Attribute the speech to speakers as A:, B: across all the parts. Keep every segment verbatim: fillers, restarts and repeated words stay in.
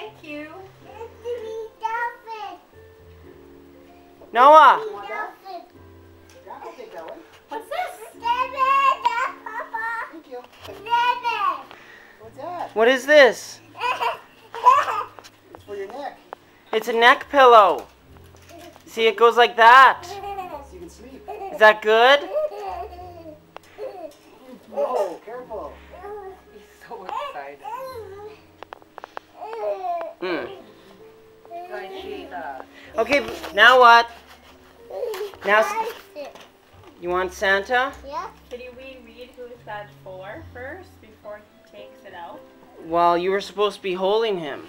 A: Thank you.
B: Noah.
A: What's this?
C: Thank you. What's that?
B: What is this?
C: It's for your neck.
B: It's a neck pillow. See, it goes like that.
C: So you can sleep.
B: Is that good?
C: Whoa, careful.
A: He's so excited.
B: Mm.
A: Rashida.
B: Okay, now what? Now, s- you want Santa?
D: Yeah.
E: Can you reread who is that for first before he takes it out?
B: Well, you were supposed to be holding him.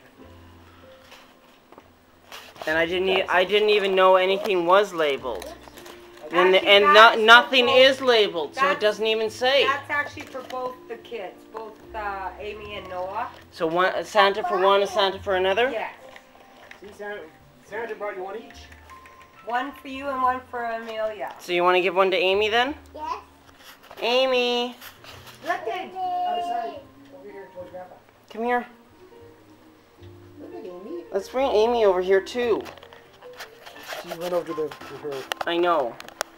B: And I didn't. E I didn't even know anything was labeled. And
A: Actually,
B: and
A: that
B: no,
A: is for
B: nothing
A: both-
B: is labeled, so it
A: that's-
B: doesn't even say.
A: That's actually for both the kids, both uh, Amy and Noah.
B: So one a Santa for one, a Santa for another.
A: Yes.
C: See, Santa, Santa brought you one each.
A: One for you and one for Amelia.
B: So you want to give one to Amy then?
D: Yes.
B: Amy,
A: Look at
C: Other side. Over here towards Grandpa.
B: come here.
C: Look at Amy.
B: Let's bring Amy over here too.
C: She went over to, the, to her.
B: I know.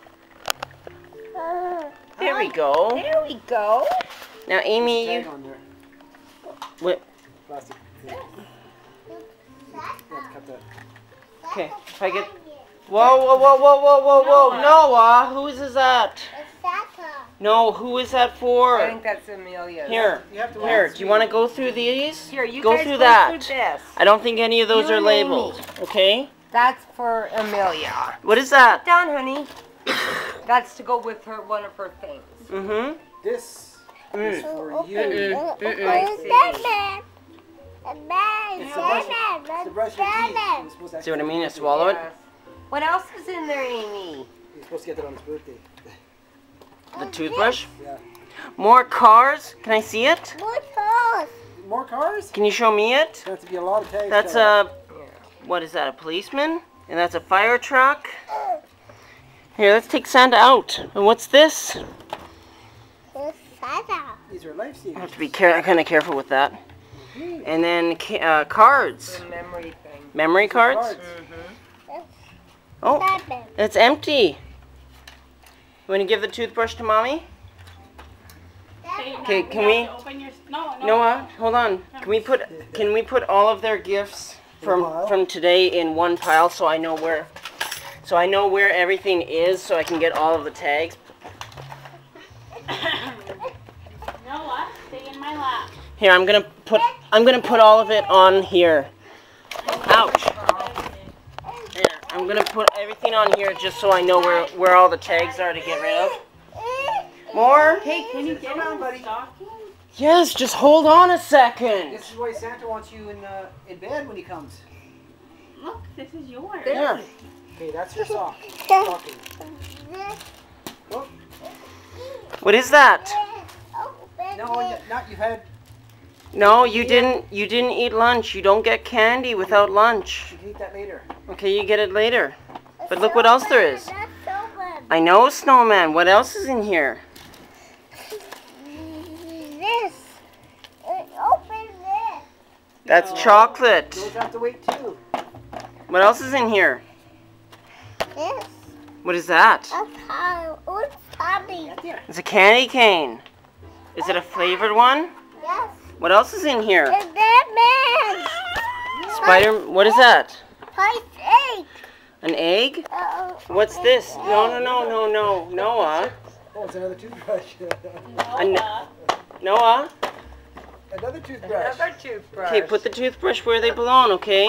B: There we go.
A: There we go.
B: Now Amy,
C: Tag
B: you.
C: on there.
B: What?
C: Plastic. Yeah. Yeah, cut that.
B: Okay, if I get. Whoa, whoa, whoa, whoa, whoa, whoa, whoa, Noah, whose is that?
D: It's Santa.
B: No, who is that
A: I
B: for?
A: think that's Amelia's.
B: Here,
C: You have to
B: here.
C: wait.
B: Do you want to go through these?
A: Here, you
B: go
A: guys
B: through
A: go
B: that.
A: through this.
B: I don't think any of those
A: You
B: are
A: and
B: labeled. Okay.
A: That's for Amelia.
B: What is that?
A: Down, honey. That's to go with her one of her things.
B: Mm-hmm.
C: This is
B: Mm.
C: for
D: Open
C: you.
D: it.
B: Mm-mm,
D: Open
B: mm-mm.
A: I
D: it.
A: see.
D: Batman. Batman.
C: It's to brush,
D: Batman.
C: it's to brush your teeth.
D: Batman.
C: You're supposed to
B: See what I mean? I
C: actually-
B: swallow it.
A: Yes. What else is in there, Amy?
C: You're supposed to get that on his birthday.
B: The toothbrush.
C: Yeah.
B: More cars. Can I see it?
D: More toes.
C: More cars?
B: Can you show me it?
C: There has to be a lot of tags.
B: That's
C: cut out.
B: a. What is that? A policeman? And that's a fire truck. Here, let's take Santa out. And what's this?
D: It's Santa.
C: These are life
B: I
C: savers.
B: have to be care kind of careful with that. And then ca- uh, cards.
A: The memory thing.
B: Memory cards.
A: Mm-hmm.
B: Oh,
D: Batman.
B: it's empty. You want to give the toothbrush to mommy?
E: Okay, now
B: Okay,
E: we
B: can
E: have
B: we-
E: to open your, no, no.
B: Noah, hold on. Can we put can we put all of their gifts from
C: pile?
B: from today in one pile so I know where so I know where everything is so I can get all of the tags?
E: Noah, stay in my lap.
B: Here, I'm gonna put I'm gonna put all of it on here. Ouch. Here, I'm gonna put everything on here just so I know where where all the tags are to get rid of. More?
E: Hey, can you get
C: Come on,
E: him
C: buddy.
E: stocking?
B: Yes, just hold on a second.
C: This is why Santa wants you in uh, in bed when he comes.
E: Look, this is yours.
B: Here.
C: Okay, that's your sock. Stocking. Oh,
B: What is that?
D: Open
C: no,
D: it.
C: not you've had.
B: No, you didn't you didn't eat lunch. You don't get candy without lunch.
C: You can eat that later.
B: Okay, you get it later. But look what else there is.
D: That's open.
B: I know, Snowman. What else is in here?
D: This. Uh, Open this.
B: That's
E: No.
B: chocolate.
C: Those have to wait too.
B: What else is in here?
D: This.
B: What is that?
D: A pile. What's Tommy?
B: It's a candy cane. Is it a flavored one?
D: Yes.
B: What else is in here?
D: It's Batman.
B: Spider. What is that?
D: Pipe eight.
B: An egg?
D: Uh,
B: What's this? No, no, no, no, no, Noah.
C: Oh, it's another toothbrush.
E: Noah.
B: Noah.
C: Another toothbrush.
A: Another toothbrush.
B: Okay, put the toothbrush where they belong. Okay.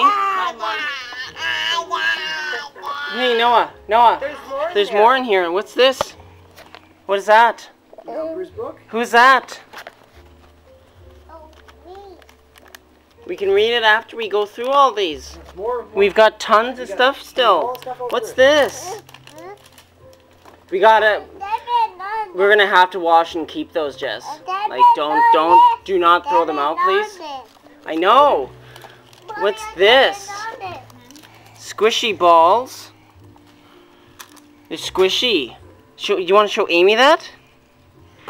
B: Hey, Noah. Noah.
A: There's more in
B: There's
A: there.
B: more in here. What's this? What is that?
C: Numbers book.
B: Who's that?
D: Oh, me.
B: We can read it after we go through all these.
C: There's more. more.
B: We've got tons of
C: We got-
B: stuff
C: there's
B: still.
C: all stuff over
B: What's
C: there.
B: this? We gotta.
D: Batman, none.
B: We're gonna have to wash and keep those, Jess. Like, don't, don't, do not throw them out, please. I know. What's this? Squishy balls. They're squishy. Show, you want to show Amy that?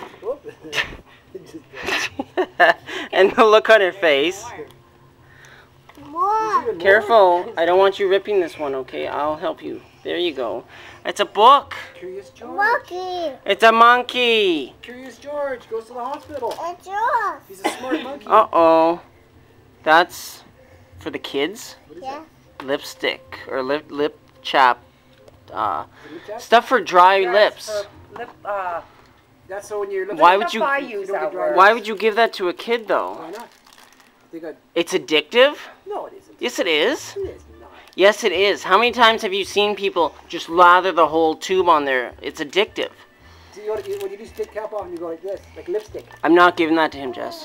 C: Whoop.
B: And the look on her face.
D: More.
C: Even more?
B: Careful. I don't want you ripping this one, okay? I'll help you. There you go. It's a book.
C: Curious George.
D: Monkey.
B: It's a monkey.
C: Curious George goes to the hospital.
D: It's yours.
C: He's a smart monkey.
B: Uh-oh. That's for the kids?
C: What is
D: Yeah.
B: Lipstick or lip lip chap. Uh,
C: that? Lip chap?
B: stuff for dry
A: That's
B: lips.
A: for Lip, uh,
C: That's so when you're looking
B: Why
C: at
B: would you-
A: I use
C: don't get
A: that
C: dry
A: word.
B: Why would you give that to a kid, though?
C: Why not? They got.
B: It's addictive?
C: No, it isn't.
B: Yes, it is.
C: It is not.
B: Yes, it is. How many times have you seen people just lather the whole tube on there? It's addictive.
C: See, you, you, when you do stick cap off, and you go like this, like lipstick.
B: I'm not giving that to him, Jess.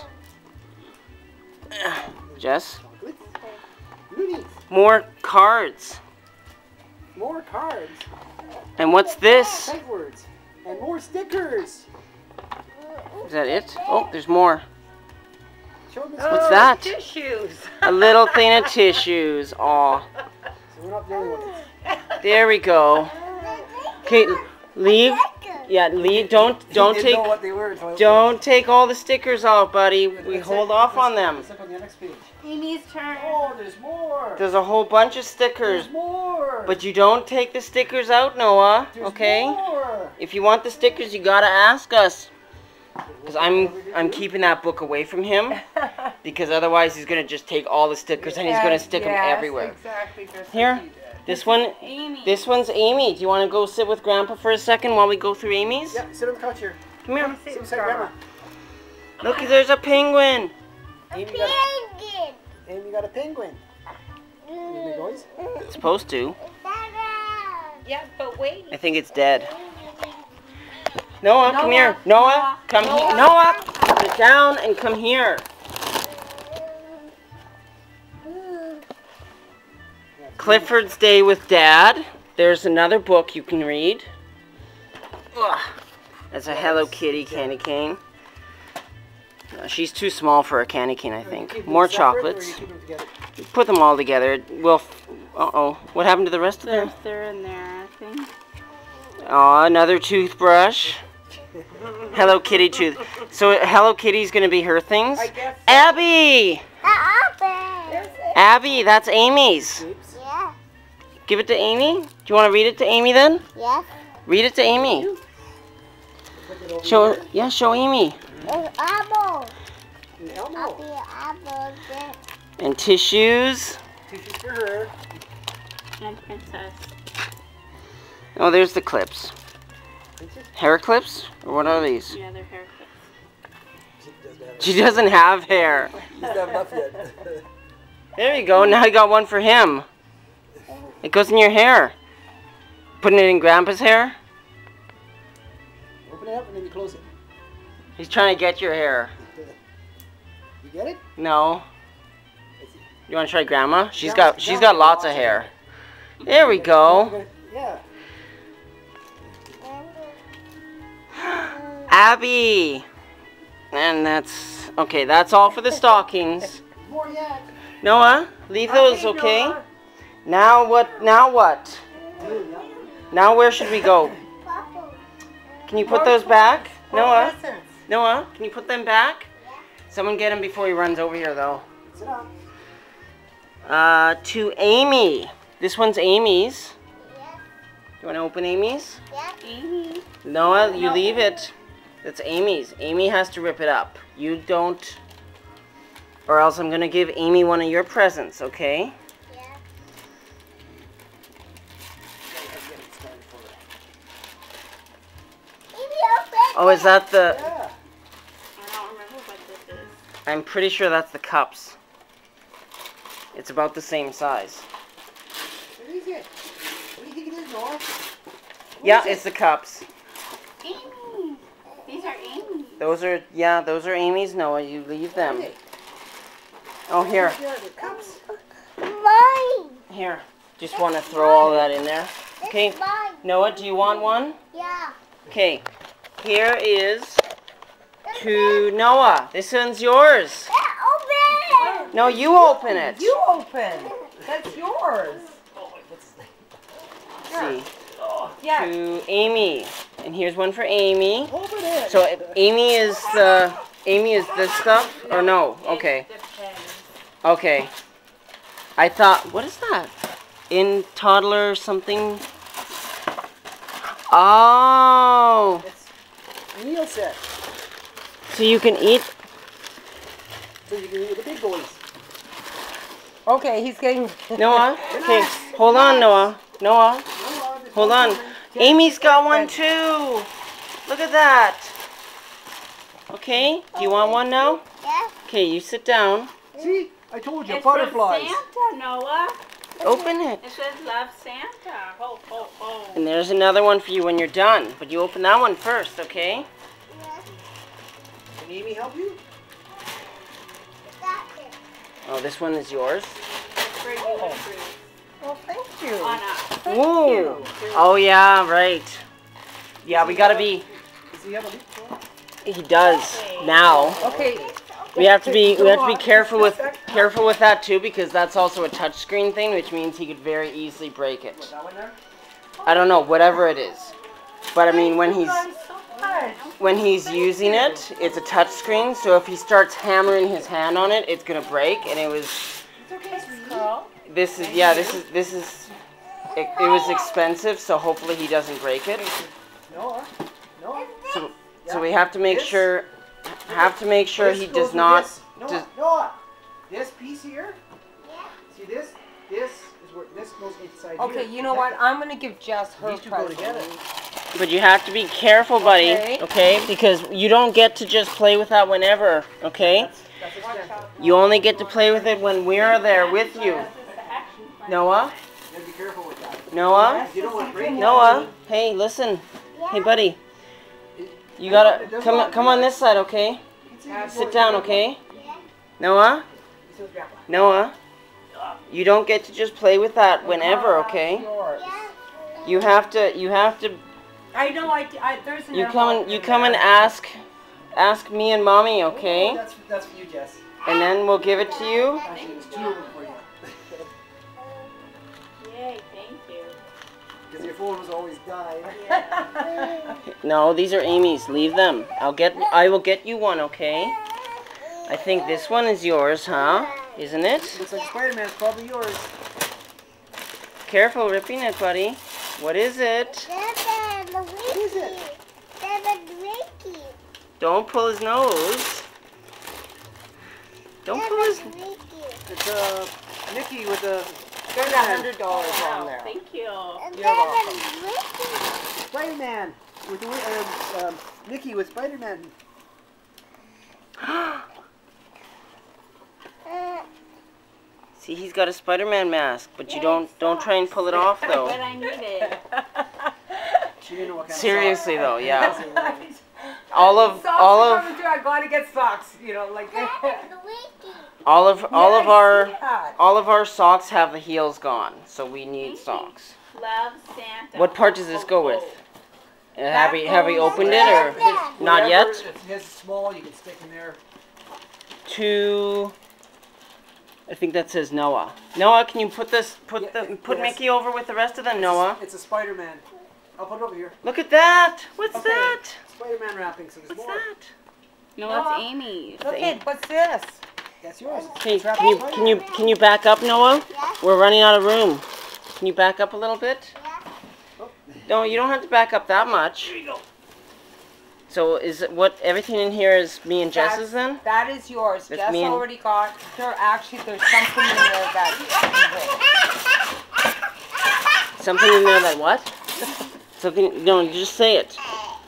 B: Jess?
C: Chocolates. Loonies.
B: More cards.
C: More cards.
B: And what's this?
C: Sight words. And more stickers.
B: Is that it? Oh, there's more.
C: Show them the
A: oh,
B: What's that?
A: Tissues.
B: A little thing of tissues. Aw.
C: So we're not the only ones.
B: There we go. Okay, leave. Yeah, leave. Don't don't
C: He
B: take
C: didn't know what they were until I opened
B: don't take all the stickers off, buddy.
C: it.
B: We
C: Let's
B: hold
C: look-
B: off
C: let's-
B: on them.
C: Let's look on the next page.
E: Amy's turn.
C: Oh, there's more.
B: There's a whole bunch of stickers,
C: There's more.
B: but you don't take the stickers out, Noah.
C: There's
B: Okay?
C: more.
B: If you want the stickers, you gotta ask us. Cause I'm I'm keeping that book away from him, because otherwise he's gonna just take all the stickers and he's gonna stick them
A: Yes,
B: everywhere.
A: Exactly. Just
B: Here.
A: Like he did.
B: This one,
E: Amy.
B: this one's Amy. Do you want to go sit with Grandpa for a second while we go through Amy's?
C: Yeah, sit on the couch here.
B: Come here.
A: Come sit
C: Sit
A: with
C: beside
A: Grandma.
C: Grandma.
B: Look, there's a penguin.
C: Amy got a,
D: Penguin.
C: Amy got a penguin. You make noise?
B: It's supposed to.
A: Yeah, but wait.
B: I think it's dead. Noah, come
A: Noah,
B: here. Noah,
A: Noah,
B: come
A: Noah.
B: here. Noah, sit down and come here. Clifford's Day with Dad. There's another book you can read. Ugh. That's a Hello Kitty candy cane. Uh, she's too small for a candy cane, I
C: You
B: think.
C: keep them
B: More
C: separate, or
B: chocolates.
C: you keep them together?
B: Put them all together. Well, uh-oh. What happened to the rest of
E: They're,
B: them?
E: they're in there, I think.
B: Aw, another toothbrush. Hello Kitty tooth. So Hello Kitty's gonna be her things?
A: I guess.
B: Abby!
D: Apple.
B: Abby, that's Amy's.
C: Peeps.
D: Yeah.
B: Give it to Amy. Do you want to read it to Amy then?
D: Yes.
B: Read it to Amy.
C: Look it over
B: Show,
C: here.
B: yeah, show Amy.
D: It's apple.
C: And Elmo.
D: Apple. Apple. There.
B: And tissues.
C: Tissues for her.
E: And Princess.
B: Oh, there's the clips.
C: Princess?
B: Hair clips? Or what are these?
E: Yeah, they're hair clips.
C: She doesn't have,
B: She doesn't have hair.
C: she doesn't have enough yet.
B: There you go. Now you got one for him. It goes in your hair. Putting it in Grandpa's hair?
C: Open it up and then you close it.
B: He's trying to get your hair.
C: You get it?
B: No.
C: Let's see.
B: You want to try Grandma? She's
C: Grandma's-
B: got she's
C: Grandma's
B: got
C: got
B: lots
C: lots
B: of
C: of
B: hair. There we go.
C: Yeah.
B: Abby. And that's okay. That's all for the stockings.
C: More yet.
B: Noah, leave those, okay?
A: Noah.
B: Now what? Now what? Now where should we go?
D: Purple.
B: Can you put
A: More
B: those
A: toys.
B: back?
A: More
B: Noah,
A: presents.
B: Noah, can you put them back? Someone get him before he runs over here, though.
C: Sit down.
B: Uh, to Amy. This one's Amy's.
D: Yes.
B: You want to open Amy's?
D: Yes.
E: Amy.
B: Noah, you leave it. That's Amy's. Amy has to rip it up. You don't. Or else I'm going to give Amy one of your presents, okay?
D: Yes. Maybe open.
B: Oh, is that the...
C: Yeah.
E: I don't remember what this is.
B: I'm pretty sure that's the cups. It's about the same size.
C: What is it? What do you think it is, Noah? What
B: Yeah,
C: is it?
B: it's the cups.
E: Amy. These are Amy.
B: Those are, yeah, those are Amy's. Noah, you leave them.
C: What is it?
B: Oh, here.
C: Yeah, the cups.
D: Mine.
B: Here. Just want to throw all that in there. Okay.
D: It's mine.
B: Noah, do you want one?
D: Yeah.
B: Okay. Here is to Noah. This one's yours.
D: Yeah, open.
B: No, you open it.
A: You open. That's yours.
B: See.
A: Yeah.
B: To Amy. And here's one for Amy.
C: Open it.
B: So if Amy is the Amy is this stuff or no? Okay.
E: It depends.
B: Okay. I thought, what is that? In toddler something? Oh!
C: It's a meal set.
B: So you can eat?
C: So you can eat with the big boys.
A: Okay, he's getting.
B: Noah? Okay, hold on, Noah. Noah, hold on. Amy's got one too. Look at that. Okay, do you want one now?
D: Yeah.
B: Okay, you sit down.
C: See? I told you,
E: It's
C: butterflies.
E: from Santa, Noah.
B: Open it.
E: It says love Santa. Ho, ho, ho.
B: And there's another one for you when you're done. But you open that one first, okay?
C: Can Amy help you?
B: Oh, this one is yours?
E: It's for you and Bruce.
A: Well, thank you.
E: Anna.
B: Ooh. Oh, yeah, right. Yeah, we gotta be...
C: Does he have a leapfrog?
B: He does now.
A: Okay.
B: We have to be we have to be careful with careful with that too, because that's also a touchscreen thing, which means he could very easily break it.
C: That one there?
B: I don't know, whatever it is. But I mean, when he's when he's using it, it's a touchscreen. So if he starts hammering his hand on it, it's gonna break. And it was this is yeah this is this is it, it was expensive. So hopefully he doesn't break it.
C: Noah? Noah?
B: So so we have to make
C: This?
B: sure have to make sure
C: This
B: he
C: goes
B: does
C: with
B: not.
C: this. Noah,
B: does-
C: Noah, this piece here. See this? This is where this goes inside
A: Okay,
C: here.
A: you know what? I'm gonna give Jess her
C: These two go
A: present.
C: together.
B: But you have to be careful, buddy,
A: Okay.
B: okay? Because you don't get to just play with that whenever, okay?
C: That's, that's expensive.
B: You only get to play with it when we're there with you.
E: This is the action plan.
B: Noah?
C: You gotta be careful with that.
B: Noah?
C: You don't want to break it.
B: Noah? Hey, listen. Hey, buddy. You gotta come come on this side, okay? Sit down, okay? Noah? Noah? You don't get to just play with that whenever, okay? You have to you have to
A: I know. I, I there's
B: you
A: enough
B: come
A: out
B: and you
A: there.
B: come and ask ask me and mommy, okay?
C: That's, that's for you, Jess.
B: And then we'll give it to you.
C: Actually, there's two of them for you.
E: Yay, thank you.
C: Because your phone was always died.
B: No, these are Amy's. Leave them. I'll get I will get you one, okay? I think this one is yours, huh? Isn't it?
C: Looks like Spider-Man's probably yours.
B: Careful ripping it, buddy. What is it?
C: What is it?
B: Don't pull his nose. Don't pull his...
C: It's uh, Mickey with a
A: There's a hundred dollars on
E: Wow,
A: there.
E: thank you.
C: Spider-Man with the um, um, Mickey with Spider-Man.
B: See, he's got a Spider-Man mask, but you don't don't try and pull it off though.
E: But I need it.
C: She didn't know what kind
B: Seriously
C: of
B: though, yeah.
A: Socks
B: All of all
A: are
B: of
A: coming through. I gotta get socks. You know, like.
B: all of all
A: Yeah,
B: of
A: I
B: our
A: see that.
B: all of our socks have the heels gone, so we need
E: Thank you.
B: socks.
E: Love Santa.
B: What part does this go with? Uh, have we have we
A: goes
B: opened it or
C: His-
B: not
C: whatever,
B: yet?
C: If his is small, you can stick in there.
B: To I think that says Noah. Noah, can you put this put
C: Yeah,
B: the
C: it-
B: put
C: yes.
B: Mickey over with the rest of them, Noah?
C: It's a Spider-Man. I'll put it over here.
B: Look at that! What's
C: Okay.
B: that?
C: Spider-Man wrapping, so there's
B: What's
C: more.
B: that?
E: No,
A: Noah.
E: it's Amy's.
A: Okay, what's this?
C: That's yours.
B: Okay, can you can you can you back up, Noah? We're running out of room. Can you back up a little bit? No, you don't have to back up that much. So is it what everything in here is me and Jess's then?
A: That is yours.
B: That's
A: Jess
B: me and-
A: already got. There actually, there's something in there that.
B: Something in there that what? Something? No, you just say it.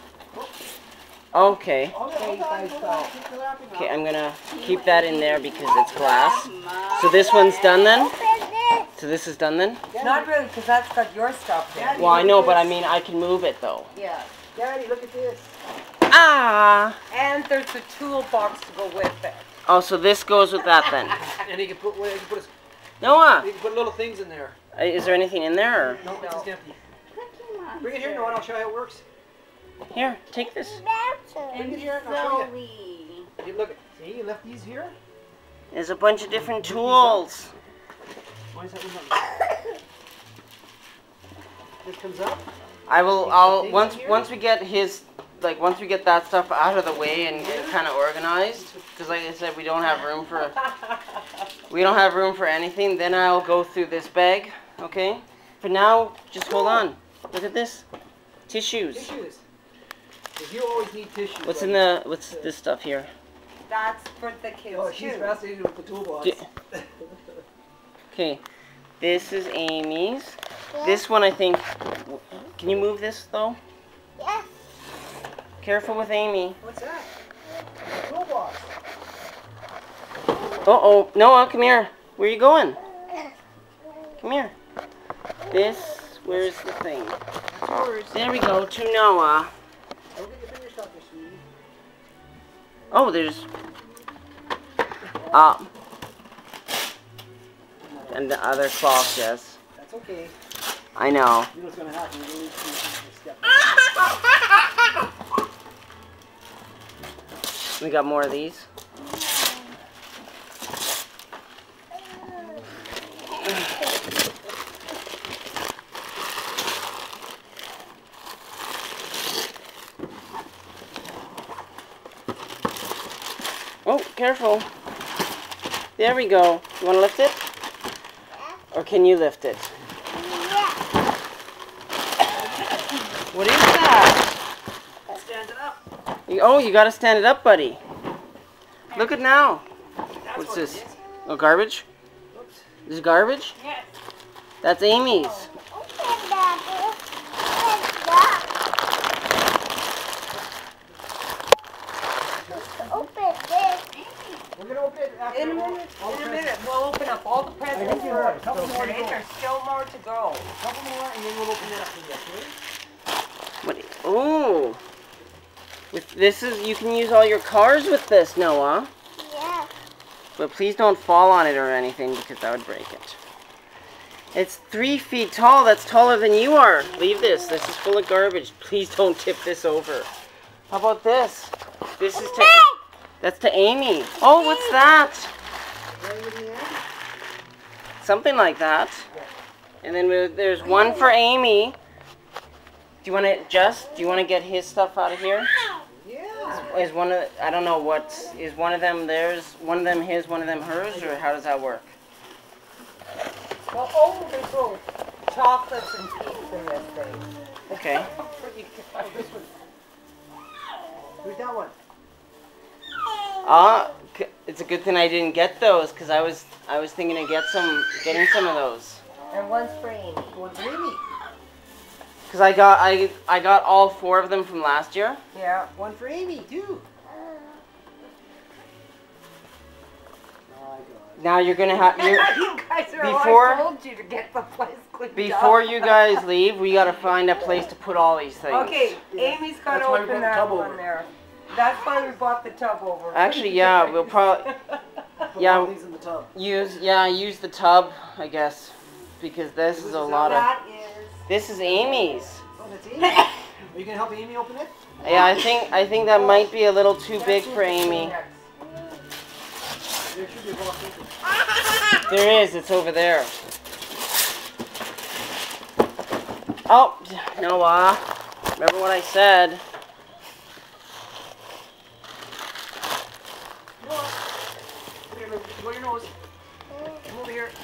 B: Okay.
A: There you guys go.
B: Okay, I'm gonna keep that in there because it's glass. So this one's done then? So this is done then?
A: Not really, because that's got your stuff in.
B: Well, I know, but I mean, I can move it though.
A: Yeah.
C: Daddy, look at this.
B: Ah!
A: And there's the toolbox to go with it.
B: Oh, so this goes with that then.
C: And he can put, what- he can put, his,
B: Noah,
C: he can put little things in there.
B: uh, is there anything in there? Or?
C: No, it's just empty.
E: Cookie Monster.
C: Bring it here, Noah, and I'll show you how it works.
B: Here, take this.
C: Bring it here, and I'll show you.
E: Zoe.
C: You look, see, you left these here.
B: There's a bunch of different tools.
C: Why is that one not? This comes up.
B: I will. I'll once once we get his like once we get that stuff out of the way and, and kind of organized, because like I said, we don't have room for we don't have room for anything. Then I'll go through this bag. Okay. For now, just hold on. Look at this. Tissues.
C: Tissues. 'Cause you always need tissues.
B: What's in the what's this stuff here?
A: That's for the kids
C: Oh, she's
A: too.
C: fascinated with the toolbox.
B: Do- Okay. This is Amy's. This one I think. Can you move this though?
D: Yes.
B: Careful with Amy.
C: What's that? The toolbox.
B: Uh oh, Noah, come here. Where are you going? Come here. This, where's the thing?
C: That's yours.
B: There we go, to Noah.
C: Don't get your fingers stuck there, sweetie.
B: Oh, there's... Ah. And the other cloth, yes.
C: That's okay.
B: I know.
C: You know what's going to happen. You're going to step.
B: We got more of these. Oh, careful. There we go. You want to lift it? Or can you lift it? What is that?
C: Stand it up.
B: You, oh, you got to stand it up, buddy. Look at now.
C: That's
B: What's
C: what
B: this?
C: it is.
B: Oh, garbage?
C: Oops.
B: This is garbage?
E: Yes.
B: That's Amy's.
D: Open that. Open that. Open this.
C: We're going to open it after
A: In a
C: all-
A: minute,
C: all the
A: in a
C: presents.
A: minute, we'll open up all the presents
C: think you have a
A: first,
C: couple more to
A: okay?
C: go.
A: There's still more to go.
C: A couple more, and then we'll open it up for you, okay?
B: What? Oh. With this is you can use all your cars with this, Noah.
D: Yeah.
B: But please don't fall on it or anything because that would break it. It's three feet tall. That's taller than you are. Leave this. This is full of garbage. Please don't tip this over. How about this? This is to that's to Amy. Oh, what's that?
C: Ready with the end?
B: Something like that. And then we- there's one for Amy. Do you want to just? Do you want to get his stuff out of here?
C: Yeah.
B: Is one of I don't know what is one of them theirs, one of them his, one of them hers, or how does that work?
A: Well, oh, there's little chocolates and peeps in this thing.
B: Okay.
C: Who's that one?
B: Ah, c- it's a good thing I didn't get those because I was I was thinking of get some getting some of those
A: And one's for Amy.
C: Going for Amy.
B: because I got I I got all four of them from last year.
A: Yeah.
C: One for Amy, too. My God.
B: Now you're gonna have you're,
A: You guys are
B: Before-
A: all I told you to get the place cleaned
B: before
A: up.
B: you guys leave, we gotta find a place to put all these things.
A: Okay, Amy's got to
C: That's why we
A: open
C: brought the
A: that
C: tub
A: one
C: over.
A: there. That's why we bought the tub over.
B: Actually, yeah, we'll probably
C: Put
B: Yeah.
C: all these in the tub.
B: use yeah use the tub, I guess, because this is a lot of
A: That is.
B: this is Amy's.
C: Oh, that's Amy. Are you going to help Amy open it?
B: Yeah, I think I think that might be a little too big for Amy.
C: There should be a box open.
B: There is, it's over there. Oh, Noah, remember what I said?
C: Come here, look. Blow your nose. Come over here.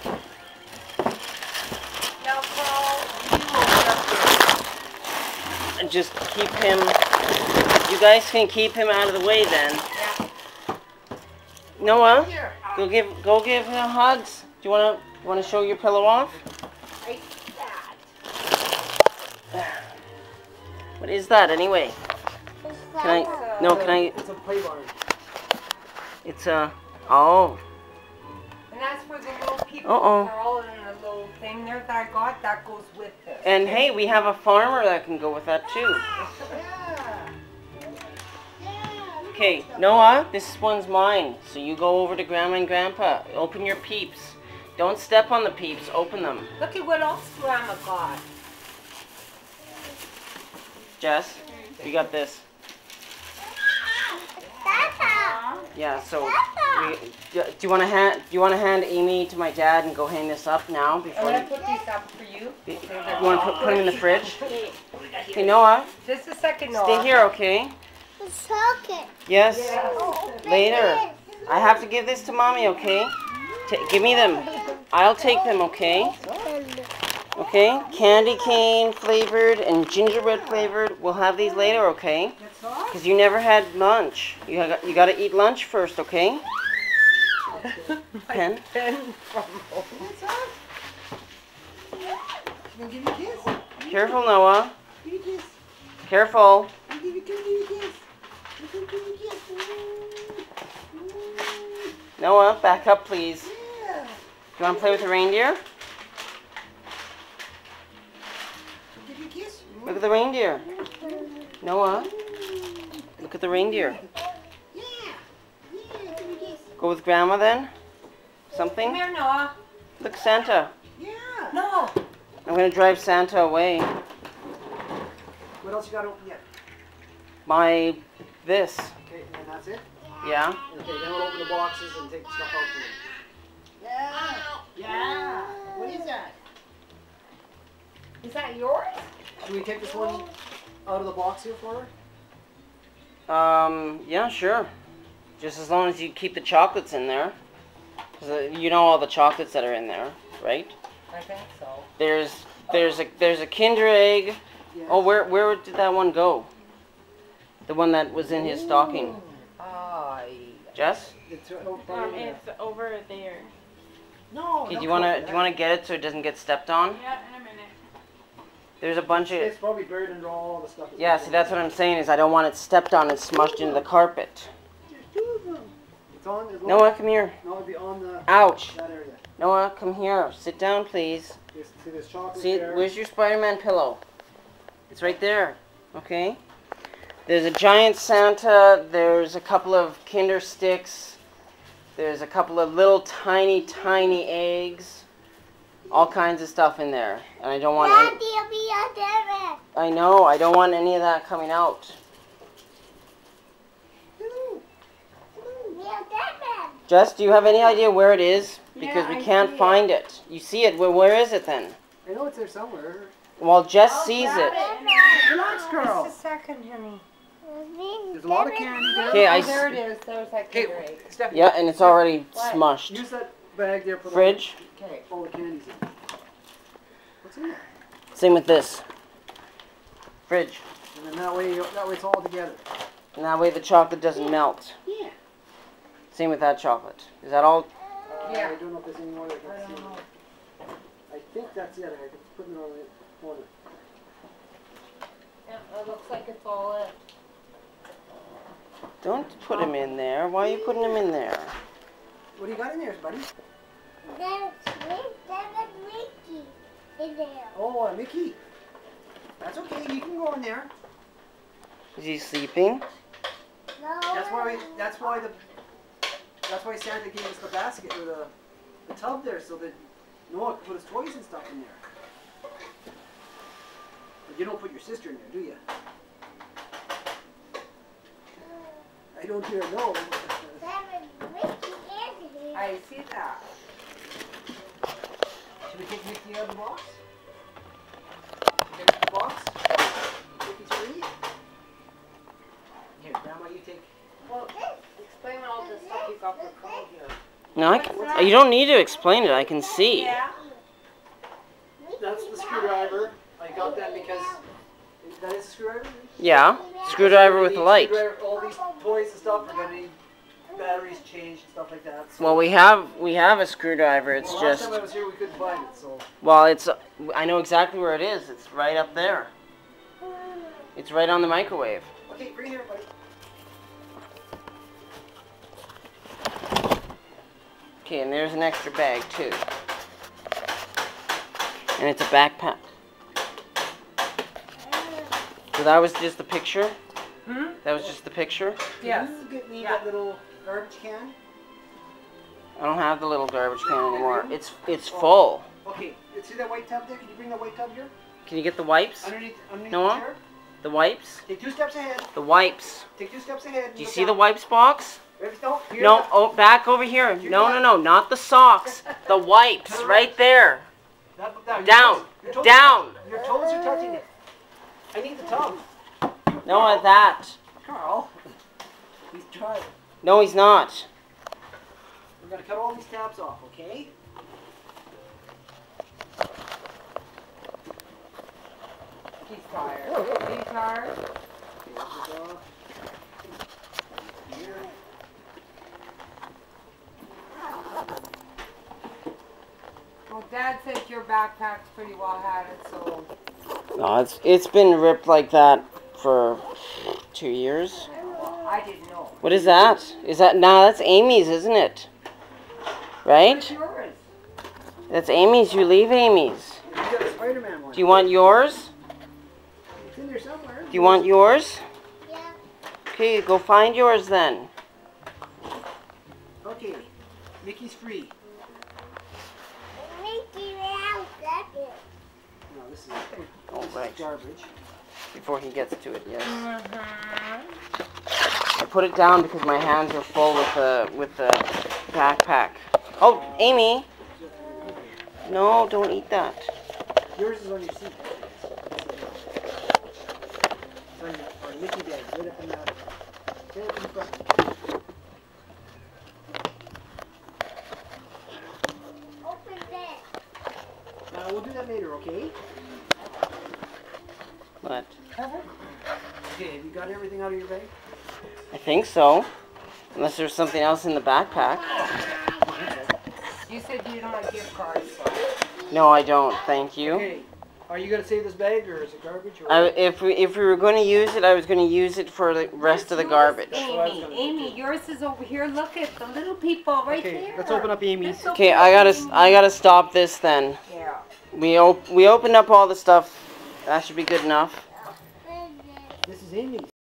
A: Now, Carl, you open up here.
B: And just keep him. You guys can keep him out of the way then.
A: Yeah.
B: Noah,
C: Here.
B: go give go give him hugs. Do you wanna wanna show your pillow off?
A: Like that.
B: What is that anyway? Can I? No, can I?
C: It's a play barn.
B: It's a. Oh.
A: And that's for the little people.
B: Uh-oh.
A: They're all in a little thing there that I got. That goes with this.
B: And hey, we have a farmer that can go with that too.
C: Yeah.
B: Okay, Noah, this one's mine. So you go over to Grandma and Grandpa. Open your peeps. Don't step on the peeps. Open them.
A: Look at what else Grandma got.
B: Jess, you got this.
D: Tata.
B: Yeah. So, we, do you want to hand? Do you want to hand Amy to my dad and go hang this up now
A: I'm
B: before
A: gonna
B: you?
A: put these up for you.
B: You want to put, put them in the fridge? Okay, Noah,
A: Just a second, Noah.
B: stay here, okay?
D: The socket.
B: Yes,
D: Open
B: later.
D: this.
B: I have to give this to Mommy, okay? Ta give me them. I'll take them, okay? Okay? Candy cane flavored and gingerbread flavored. We'll have these later, okay? Because you never had lunch. You got, you got to eat lunch first, okay? Pen?
A: Pen from home.
C: Gonna give you a kiss.
B: Careful, Noah.
C: Give you a kiss.
B: Careful.
C: Give you, give you a kiss. Give you a kiss. Ooh. Ooh.
B: Noah, back up, please.
C: Yeah.
B: You want to play with the reindeer?
C: Give you a kiss.
B: Look at the reindeer. Noah, look at the reindeer.
C: Yeah. Yeah. Give you a kiss.
B: Go with Grandma then?
A: Come
B: Something?
A: here, Noah.
B: Look, Santa.
C: Yeah.
A: No.
B: I'm going to drive Santa away.
C: What else you got open yet?
B: My, this.
C: Okay, and that's it?
B: Yeah?
C: Okay, then we'll open the boxes and take the stuff out for them. Yeah. Yeah. What is that?
A: Is that yours?
C: Should we take this one out of the box here for her?
B: Um, yeah, sure. Just as long as you keep the chocolates in there. 'Cause, uh, you know all the chocolates that are in there, right?
A: I think so.
B: There's, there's a, there's a Kinder Egg.
C: Yes.
B: Oh, where, where did that one go? The one that was in his stocking.
A: Oh,
B: Jess?
C: It's, oh,
E: Um,
C: probably-
E: it's over there.
C: no,
B: Okay,
C: no,
B: do you wanna,
C: no,
B: do you wanna get it so it doesn't get stepped on?
E: Yeah, in a minute.
B: There's a bunch of,
C: It's probably buried under all the stuff.
B: yeah, see, that's what I'm saying is I don't want it stepped on and smushed into the carpet.
C: There's two of them. It's on. As long
B: Noah, come here.
C: No, it'd be on the
B: Ouch.
C: that area.
B: Noah, come here. Sit down, please.
C: There's, see, there's chocolate
B: See,
C: there.
B: where's your Spider-Man pillow? It's right there. Okay? There's a giant Santa. There's a couple of Kinder sticks. There's a couple of little tiny, tiny eggs. All kinds of stuff in there. And I don't want any,
D: Daddy, I'll be your dad.
B: I know, I don't want any of that coming out.
C: Hello.
D: Be your dad.
B: Jess, do you have any idea where it is? Because
A: Yeah,
B: we
A: I
B: can't
A: see it.
B: find it. You see it. Well, where is it then?
C: I know it's there somewhere.
B: Well, Jess
A: I'll
B: sees
A: grab
B: it.
C: Relax, girl.
A: Just a second, honey.
C: There's a lot of candy there.
B: Okay, I
A: Oh, there
B: s-
A: it is. There's that
C: Okay,
A: Kinder Egg.
C: Stephanie.
B: Yeah, and it's already
A: What?
B: smushed.
C: Use that bag there for the
B: Fridge.
A: Okay.
C: all the candies in. What's in there?
B: Same with this. Fridge.
C: And then that way, that way it's all together.
B: And that way the chocolate doesn't melt.
C: Yeah.
B: Same with that chocolate. Is that all?
C: Uh,
A: Yeah.
C: I don't know if there's any more that I
A: I
C: can
A: don't
C: see.
A: know.
C: I think that's the other. I can put it on the corner.
A: Yeah, it looks like it's all it.
B: Don't put him in there. Why are you putting him in there?
C: What do you got in there, buddy?
D: There's there's Mickey in there.
C: Oh, uh, Mickey. That's okay. You can go in there.
B: Is he sleeping?
D: No.
C: That's why. We, that's why the. That's why Santa gave us the basket or the, the tub there, so that Noah could put his toys and stuff in there. But you don't put your sister in there, do you? I don't hear no.
D: There's Mickey in here.
A: I see that.
C: Should we take Mickey out of the box? Should we take the box? Mickey's ready? Here, Grandma, you take.
A: Well, explain all the stuff you got for Carl here.
B: No, I can, you don't need to explain it. I can see.
A: Yeah.
C: That's the screwdriver. I got that because that is a screwdriver.
B: Yeah. Screwdriver with a light.
C: Screwdriver, all these toys and stuff are gonna need batteries changed and stuff like that. So,
B: Well, we have we have a screwdriver. It's
C: well, last
B: just
C: time I was here, we couldn't find it. So
B: well, it's I know exactly where it is. It's right up there. It's right on the microwave.
C: okay, bring it here, buddy.
B: Okay, and there's an extra bag too. And it's a backpack. So that was just the picture?
A: Hmm?
B: That was just the picture?
A: Yes.
C: Can you get me
A: Yeah.
C: that little garbage can?
B: I don't have the little garbage can anymore. It's it's full.
C: Okay, see that white tub there? Can you bring that white tub here?
B: Can you get the wipes?
C: Underneath, underneath
B: Noah?
C: the chair?
B: The wipes?
C: Take two steps ahead.
B: The wipes.
C: Take two steps ahead.
B: Do you see the wipes box?
C: No, here,
B: No,
C: that-
B: oh, back over here. No, no, no, not the socks. The wipes, right there.
C: that- that- your
B: Down,
C: toes- your toes-
B: down.
C: Your toes are touching it. I need the tub.
B: No, at that.
C: Carl. He's trying.
B: No, he's not.
C: We're gonna cut all these tabs off, okay?
A: He's tired. Are you tired?
C: Okay, this is off. Here.
A: Well, Dad said your backpack's pretty well had it, so.
B: No, it's it's been ripped like that for two years.
A: I didn't know.
B: What is that? Is that nah? That's Amy's, isn't it? Right?
A: What's yours?
B: That's Amy's. You leave Amy's.
C: You got a Spider-Man one.
B: Do you want yours?
C: It's in there somewhere.
B: Do you want yours?
D: Yeah.
B: Okay, go find yours then.
C: Okay. Mickey's free.
D: Mickey Mouse, that's it.
C: No, this is,
B: Oh,
C: this
B: right.
C: is garbage.
B: Before he gets to it, yes.
E: Mm-hmm.
B: I put it down because my hands are full with the with the backpack. Oh, Amy! No, don't eat that.
C: Yours is on your seat. It's on your on Mickey bag, right up in the, right up in the front.
D: Open that.
C: Uh, we'll do that later, okay?
B: What?
C: Okay, have you got everything out of your bag?
B: I think so. Unless there's something else in the backpack.
A: You said you don't have gift cards.
B: No, I don't. Thank you.
C: Okay. Are you gonna save this bag or is it garbage? Or
B: I, if we if we were going to use it, I was going to use it for the rest of the garbage.
C: That's what I was
A: Amy,
C: gonna do,
A: Amy,
C: too.
A: yours is over here. Look at the little people right
C: okay,
A: there.
C: let's open up Amy's.
A: Let's open
B: Okay,
A: up
B: I gotta
A: Amy's.
B: I gotta stop this then.
A: Yeah.
B: We op we opened up all the stuff. That should be good enough.
D: Open that.
C: This is Amy's.